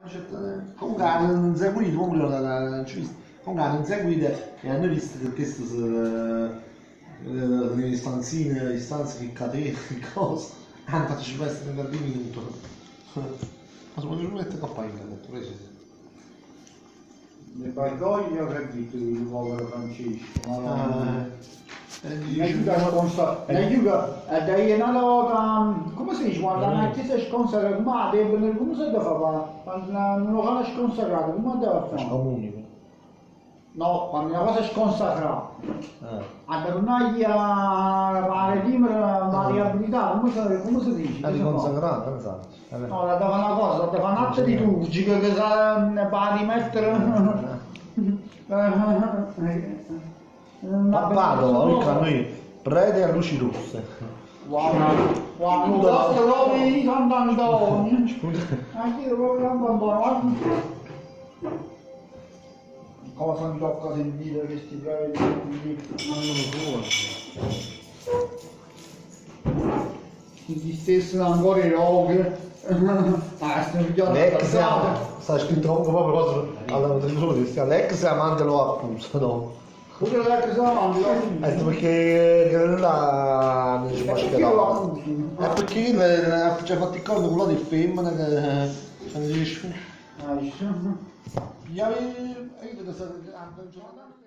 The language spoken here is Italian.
Comunque non seguito, comunque non ci visto. Comunque non seguite e hanno visto che questo le stanzine, le stanze che catene, che cosa. Hanno fatto 50 minuti. Ma sono venuto a mettere coppa in canetto, preso. Le bargoglie ho capito il povero Francesco, ma mi aiuta a dare una loro, come si dice, quando una chiesa è sconsacrata, ma come si deve fare? Quando una locale è sconsacrata, come deve fare? Comunico. No, quando una cosa è sconsacrata, a tornargli a fare libera variabilità, come si dice? La riconsacrata, non so. No, la dava una cosa, la dava un atto liturgico che sa va rimettere. Ma vado, a noi prete a luci rosse. Wow, questo lo vedi Sant'Antonio. Anche io proprio Sant'Antonio. Cosa mi tocca sentire questi preti? Non lo so. Gli stessi ancora i roghi. L'ex sta scritto comunque proprio cosa alla televisione, l'ex amante lo accusa, no? Pure l'ex amante lo accusa? Perché là non ci fa schierare. È perché ci ha fatto il corno quello di femmina che non riesce. Io